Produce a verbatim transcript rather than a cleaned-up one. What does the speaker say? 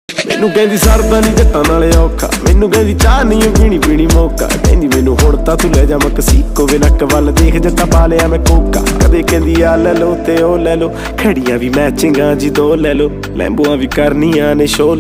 मैनू कहंदी सरदा नहीं जट्टां नाल औखा, मैनू कहंदी चाह नहीं पीनी पीनी मौका। कहंदी मैनू हुण तां तू लै जा मकसीको वे नक वल देख जट्टा पा लिया मैं कोका। कदे कहंदी आ लै लो ते ओ लै लो, खड़ियां भी मैचिंगां जी दो लै लो, लैंबूआं भी करनियां ने शो।